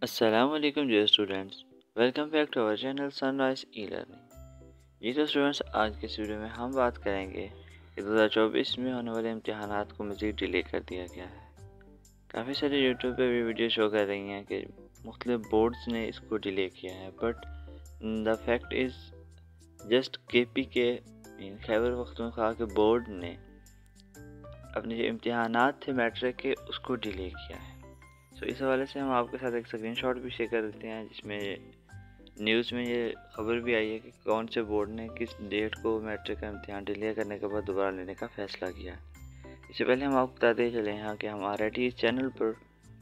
السلام علیکم dear students, welcome back to our channel sunrise e learning. جی تو اسٹوڈینٹس، آج کے اس ویڈیو میں ہم بات کریں گے کہ 2024 میں ہونے والے امتحانات کو مزید ڈیلے کر دیا گیا ہے۔ کافی سارے یوٹیوب پہ بھی ویڈیو شو کر رہی ہیں کہ مختلف بورڈز نے اس کو ڈیلے کیا ہے، but the fact is just K P کے خیبر پختونخوا کے بورڈ نے اپنے جو امتحانات تھے میٹرک کے اس کو ڈیلے کیا ہے۔ اس حوالے سے ہم آپ کے ساتھ ایک اسکرین شاٹ بھی شیئر کر دیتے ہیں، جس میں نیوز میں یہ خبر بھی آئی ہے کہ کون سے بورڈ نے کس ڈیٹ کو میٹرک کا امتحان ڈیلے کرنے کے بعد دوبارہ لینے کا فیصلہ کیا۔ اس سے پہلے ہم آپ کو بتاتے چلیں ہیں کہ ہم آلریڈی اس چینل پر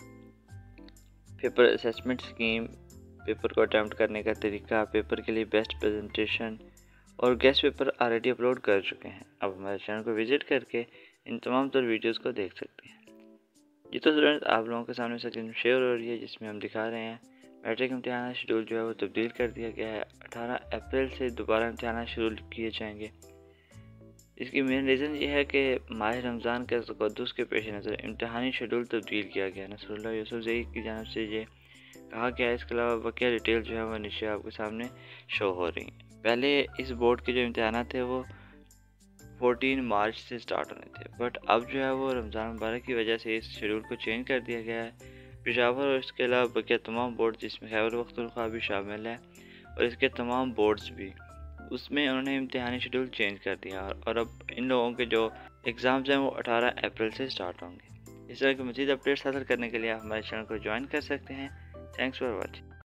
پیپر اسیسمنٹ اسکیم، پیپر کو اٹیمپٹ کرنے کا طریقہ، پیپر کے لیے بیسٹ پریزنٹیشن اور گیسٹ پیپر آلریڈی اپلوڈ کر چکے ہیں۔ اب ہمارے چینل کو وزٹ کر کے ان تمام تر ویڈیوز کو دیکھ سکتے ہیں۔ یہ تو اسٹوڈنٹ آپ لوگوں کے سامنے سکرین شیئر ہو رہی ہے، جس میں ہم دکھا رہے ہیں میٹرک امتحانات شیڈول جو ہے وہ تبدیل کر دیا گیا ہے۔ 18 اپریل سے دوبارہ امتحانات شروع کیے جائیں گے۔ اس کی مین ریزن یہ ہے کہ ماہ رمضان کے تقدس کے پیش نظر امتحانی شیڈول تبدیل کیا گیا۔ نصر اللہ یوسف زئی کی جانب سے یہ کہا گیا ہے۔ اس کے علاوہ بقیہ ڈیٹیل جو ہے وہ نیچے آپ کے سامنے شو ہو رہی ہیں۔ پہلے اس بورڈ کے جو امتحانات تھے وہ 14 مارچ سے سٹارٹ ہونے تھے، بٹ اب جو ہے وہ رمضان مبارک کی وجہ سے اس شیڈول کو چینج کر دیا گیا ہے۔ پشاور اور اس کے علاوہ بقیہ تمام بورڈ، جس میں خیبر پختونخوا بھی شامل ہے اور اس کے تمام بورڈز بھی، اس میں انہوں نے امتحانی شیڈول چینج کر دیا اور اب ان لوگوں کے جو ایگزامز ہیں وہ 18 اپریل سے سٹارٹ ہوں گے۔ اس طرح کی مزید اپڈیٹس حاصل کرنے کے لیے آپ ہمارے چینل کو جوائن کر سکتے ہیں۔ Thanks for watching.